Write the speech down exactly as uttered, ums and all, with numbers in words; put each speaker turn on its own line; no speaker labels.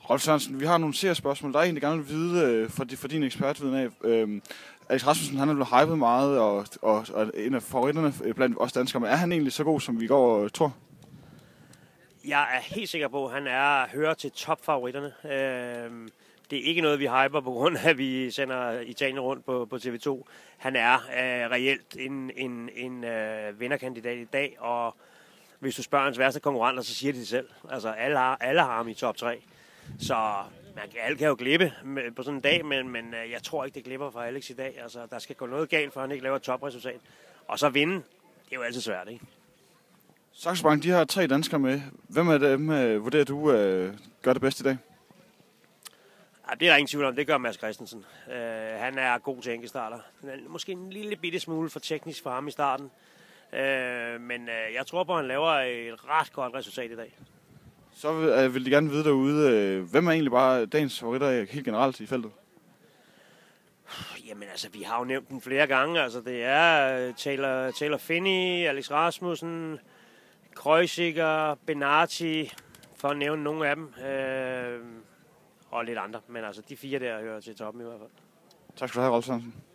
Rolf Sørensen, vi har nogle seriespørgsmål. Der er en, der gerne vil vide øh, for, for din ekspertviden af. Øh, Alex Rasmussen, han er blevet hypet meget, og, og, og en af favoritterne blandt os danskere. Men er han egentlig så god, som vi går og tror?
Jeg er helt sikker på, at han er hører til topfavoritterne. Øh, det er ikke noget, vi hyper på grund af, at vi sender Italien rundt på, på T V to. Han er øh, reelt en, en, en øh, vinderkandidat i dag, og hvis du spørger hans værste konkurrenter, så siger de det selv. Altså, alle har, alle har ham i top tre. Så man, alle kan jo glippe på sådan en dag, men, men jeg tror ikke, det glipper for Alex i dag. Altså, der skal gå noget galt, for han ikke laver et topresultat. Og så vinde, det er jo altid svært, ikke?
Saxo Bank, de har tre danskere med. Hvem af dem øh, vurderer du øh, gør det bedst i dag?
Ja, det er der ingen tvivl om. Det gør Mads Christensen. Uh, han er god til enkelstarter. Måske en lille bitte smule for teknisk for ham i starten. Uh, men uh, jeg tror på, at han laver et ret godt resultat i dag.
Så vil, øh, vil de gerne vide derude, øh, hvem er egentlig bare dagens favoritter helt generelt i feltet?
Jamen altså, vi har jo nævnt den flere gange. Altså, det er Taylor, Taylor Finney, Alex Rasmussen, Kreuziger, Benati, for at nævne nogle af dem. Øh, og lidt andre. Men altså, de fire der hører til toppen i hvert fald.
Tak skal du have, Rolf Sørensen.